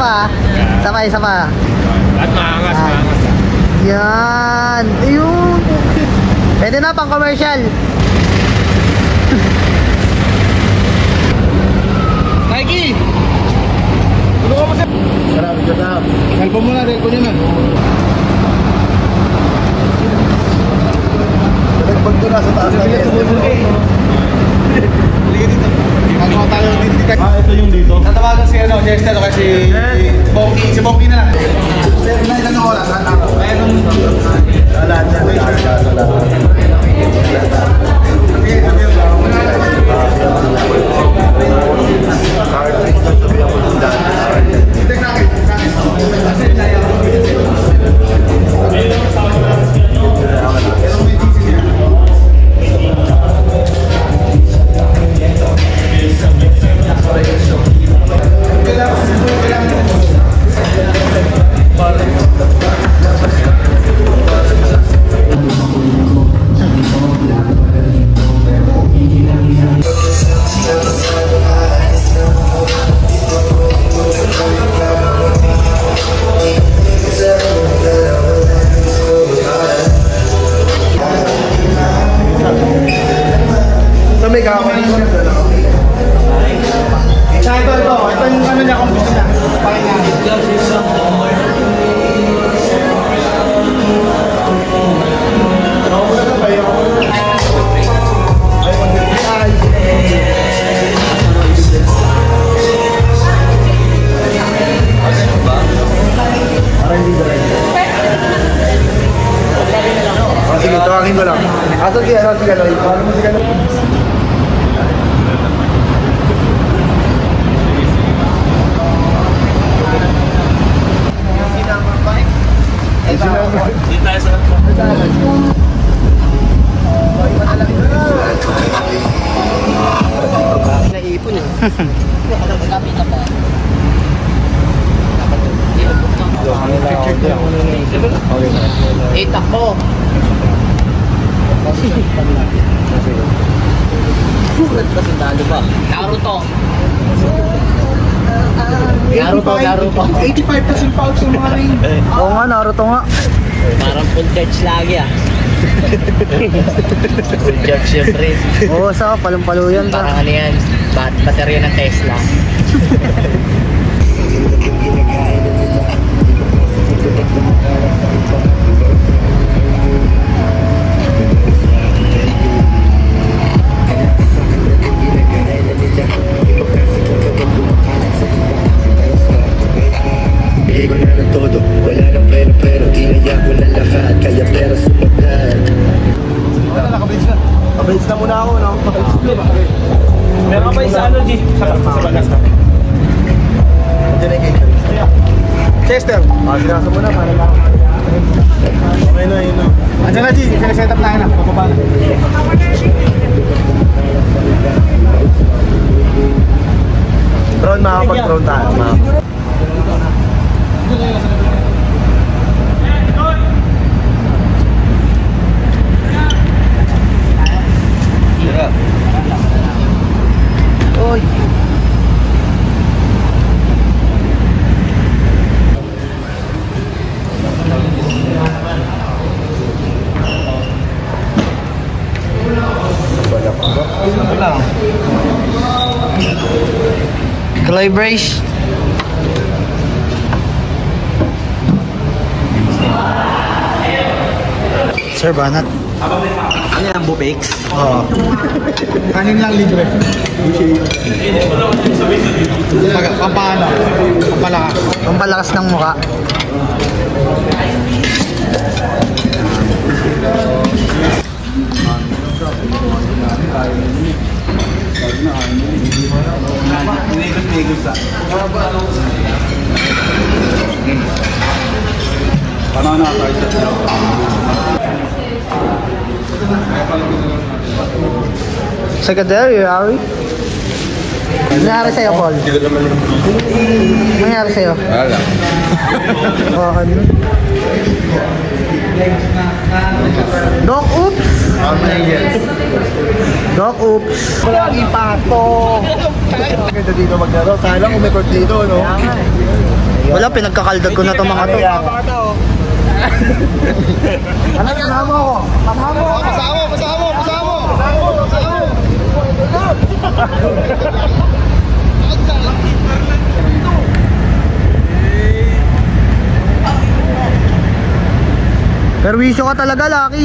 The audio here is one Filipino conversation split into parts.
pa. Isa pa. At maangas. Yan. Ayun. Pwede na pang commercial. Nike! Tulungan mo siya! Marami ka na. Helpo mo na, helpo niya na. Nagbag doon na sa taas na yan. Halika dito. Ano tayo dito? Ito yung dito. Tatawagan si Jester o kasi Bongi. Si Bongi na lang. Sir, na ilan ang oras? Wala niya. Ito yung ano niya, kung gusto niya. Sige, tawagin ko lang. Asan si Galoy? Paano mo si Galoy? Dito tayo sa Naipon eh. Takbo. Naruto. Naruto. 85% pouch yung mga ring. Oo nga, Naruto nga. Parang full charge lagi Full charge syempre. Oo, sa palong-palo yan. Parang ano yan, baterya ng Tesla. Bigay ko na ng todo, wala ng pero tinaya ko na lahat, kaya pera sumagal. Wala, nakablades na. Kablades na muna ako, no? Meron ka ba yung sa ano, G? Sa bagas na. Diyan ay kayo. Chester. Sinasa mo na, para lang. Okay na, yun na. Andiyan na, G. Pinaset up na yun na. Pababa na. Drone, makakapag-drone tayo. Oy. Clay brace. Sir Banat. Ano yan, Bubix? Oo. Kanin lang libre. Pampano. Pampalakas. Pampalakas ng mukha. Banana tayo sa Secretary, Ari? Nangyari sa'yo, Paul? Nangyari sa'yo? Wala. Ano? Doc, oops! Doc, oops! Lagi pato. Ang ganda dito maglaro. Sana lang kung may court dito, no? Wala, pinagkakaldag ko na itong mga to. Ano, kasama ako. Pasama. Perwisyo ka talaga, Lucky.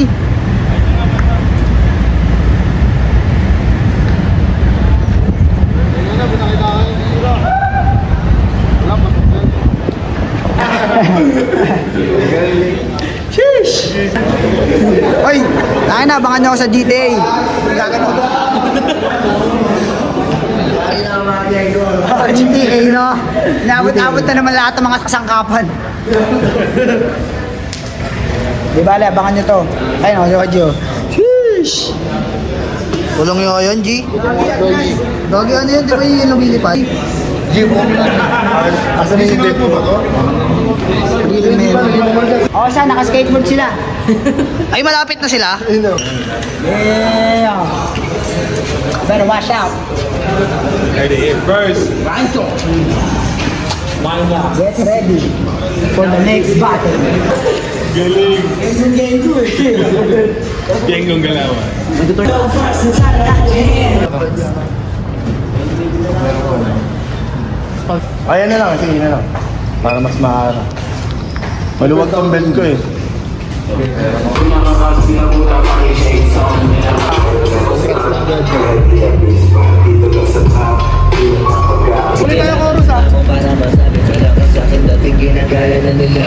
Sheesh! Oy, abangan niyo ako sa GTA. GTA, no? Naabot na naman lahat ng mga kasangkapan. Di ba, abangan nyo to. Ayun, si Ojo. Sheesh! Tulong nyo yun, G. Doggy, ano yun? Di ba yung lumilipad? G, asa na yung date mo ba to? Oo, siya, naka-skateboard sila. Ay, malapit na sila? Yeah. Better watch out. First. Get ready for the next battle. Galing. Gengong galawan. Ayan na lang, sige na lang. Para mas maara. Maluwag tong belt ko eh. Uli tayo chorus ah. Para masabi ko lang sa akin dating ginagaya na nila.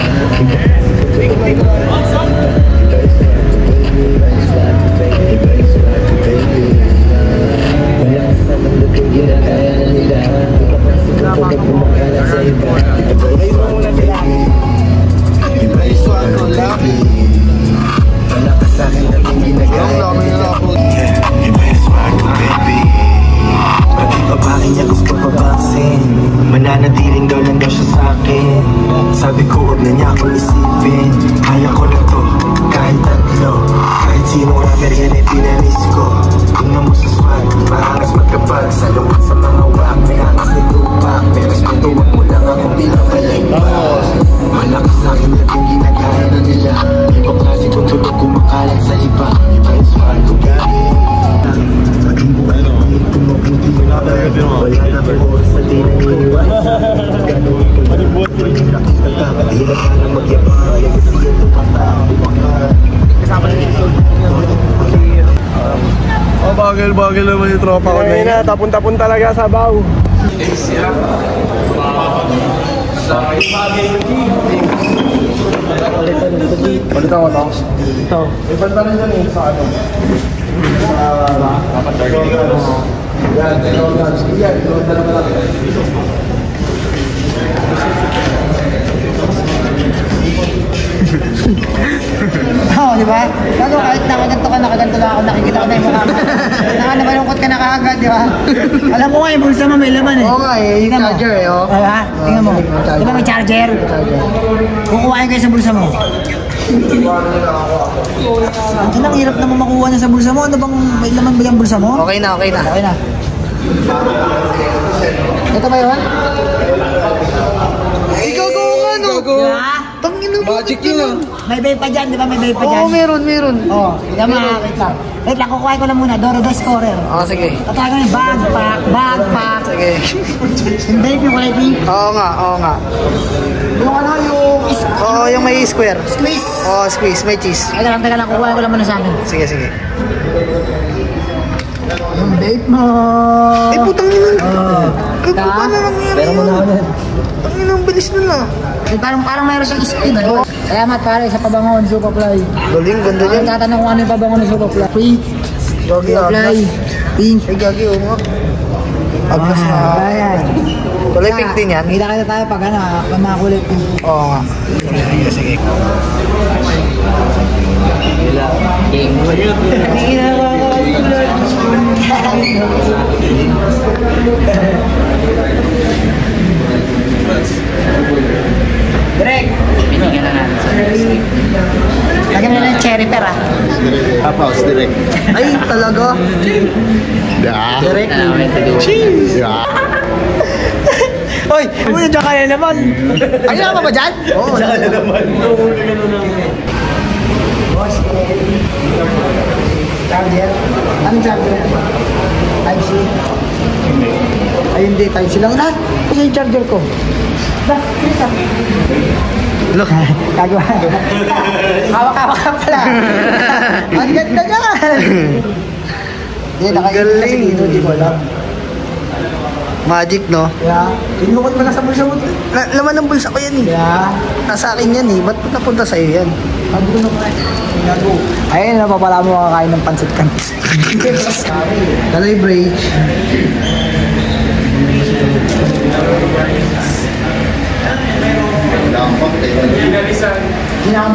Mananatiling daw lang daw siya sa akin. Sabi ko huwag na niya akong isipin. Kaya ko na to, kahit tatlo. Kahit sino rapper yan ay tinanis ko. Tingnan mo sa swag, maangas magkapag. Sa lungkot sa mga wak, may angas ni Tupac. May respeto, wag mo lang akong pinapalagpas. Malakas sa akin laking ginagaya na nila. Ibang klase kong tulog kumakalat sa iba. Iba yung swag ko galing. Naging buhay na ngayon kumabuti yung wala na ba oras na di naniniwala. Gano'n ko lang nagkakahirap na magyabang. Kasi ito patang bumakan. Kasama na dito. Oh, bagel naman yung tropa ko na yun. Tapon-tapon talaga sa baw. Palitan ko to. Ito. May banta rin dyan eh sa ano. Yan, dalawa natin. Oo, di ba? Lalo kahit nakaganto ka, nakaganto na ako, nakikita ko na yung mukha mo. Namalungkot ka na kaagad, di ba? Alam mo nga, yung bulsa mo may laman eh. Oo nga eh, yung charger eh, oh. Diba? Tingnan mo. Di ba may charger? Kukuhain kayo sa bulsa mo. Ang hirap naman makuha niya sa bulsa mo. Ano bang, may laman ba yung bulsa mo? Okay na. Okay na. Ito ba yun? Ikaw ko nga, no? Tangin na magic yun ah. May vape pa dyan, di ba? May vape pa dyan. Oo, meron. Oo, wait lang, kukuhain ko lang muna. Doro the scorer. Oo, sige. Tatawag ko yung backpack. Sige. Yung vape yung kulay pink. Oo nga. Yung ano, yung may square. Squeeze? Oo, squeeze. May cheese. Teka lang, kukuhain ko lang muna sa akin. Sige. Yung vape mo. Eh, putang ina. Kagumpa na lang yan. Pero muna ako yan. Tangin ang bilis nun ah. Parang mayroon siyang speed. Salamat pare sa pabangon, Superfly. Galing, ganda yan. Tatanong ko ano yung pabangon ng Superfly. Pink. Superfly. Pink. Ay, gagi, oo nga. Aglas na. Ayan. Kulay pink din yan. Kita kita tayo pag ano, mga kulay pink. Oo nga. Sige. Direk! Binigyan na natin sa direct. Lagyan mo na ng cherry per ah. Tapos, direct. Ay, talaga? Yeah. Direct. Cheese! Yeah. Hoy, uy, dyan ka na naman. Ayun na ba dyan? Oo. Diyan ka na naman. Boss, charger? Anong charger? Type-C? Ay, hindi. Type-C lang. Lahat. Kasi yung charger ko. Look, kagawa. Hawak-hawak ka pala. Ang ganda ka. Hindi, nakainin kasi dito. Di ko alam. Magic, no? Yeah. Inukot mo na sa bulsa mo. Laman ng bulsa ko yan, eh. Yeah. Nasa akin yan, eh. Ba't napunta sa'yo yan? Ayun, napapala mo kakain ng pansit ka. Taloy bridge. Ginam.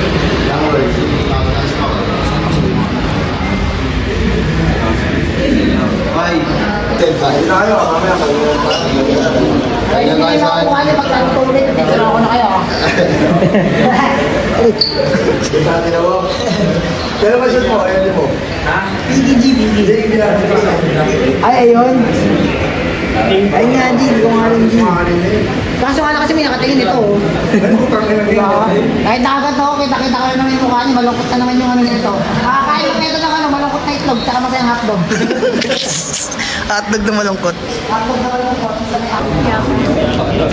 Bye. Kain na kayo. Mamaya kayo na tayo sa akin. Picture ako na kayo. Sa atin na mo. Pero masyad mo, ayun mo. Ha? BDG. Ay, ayun. Ay nga, G. Hindi ko nga rin, G. Kaso nga na kasi may nakatingin ito, oh. Kahit nakagat ako, kita-kita ko naman yung mukha niya, malungkot na naman yung ano nito. Kakain ko nito ng ano, malungkot na itlog, tsaka masayang hotdog. Hotdog na malungkot. Hotdog na malungkot.